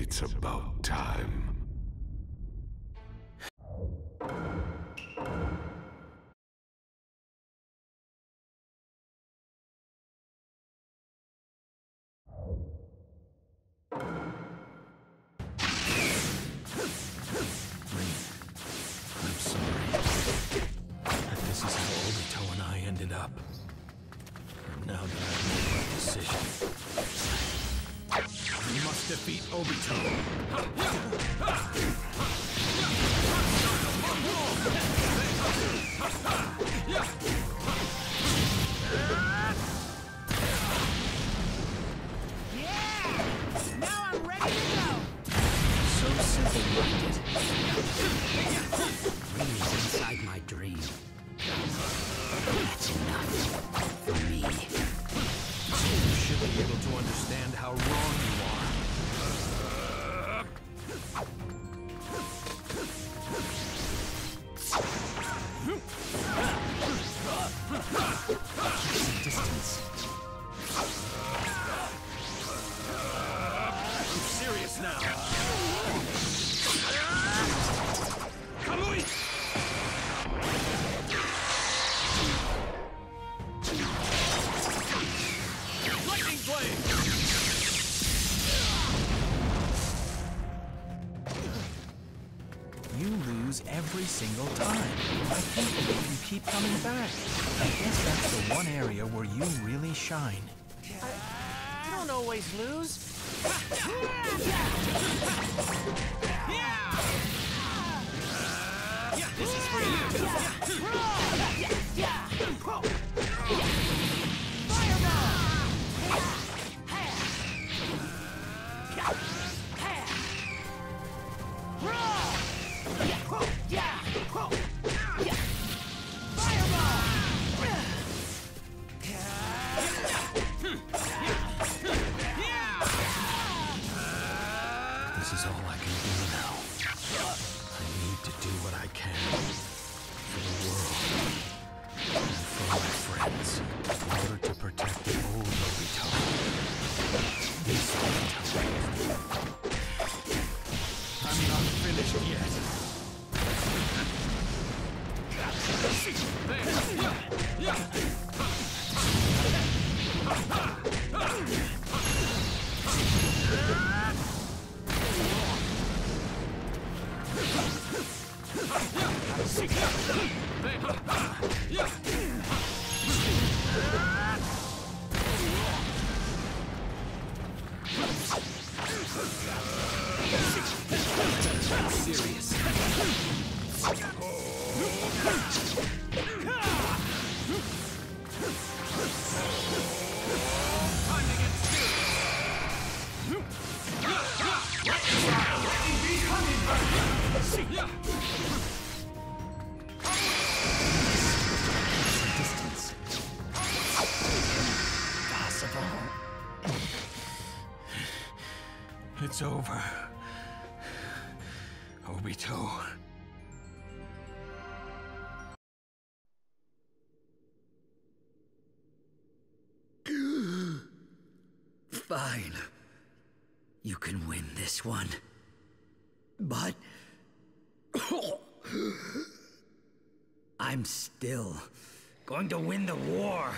It's about time. I'm sorry that this is how Obito and I ended up. And now that I've made my decision, we must defeat Obito. Yeah! Now I'm ready to go! So simple-minded. Dreams inside my dream. That's enough for me. You should be able to understand how wrong you are. Distance. I'm serious now. Kamui! Lightning blade! You lose every single time. I can't believe you keep coming back. I guess that's the one area where you really shine. I don't always lose. This is for you! This is all I can do now. I need to do what I can for the world and for my friends in order to protect the old Obito. This Obito. I'm not finished yet. Serious. Distance. Possible. It's over. Obito. Fine. You can win this one. But I'm still going to win the war.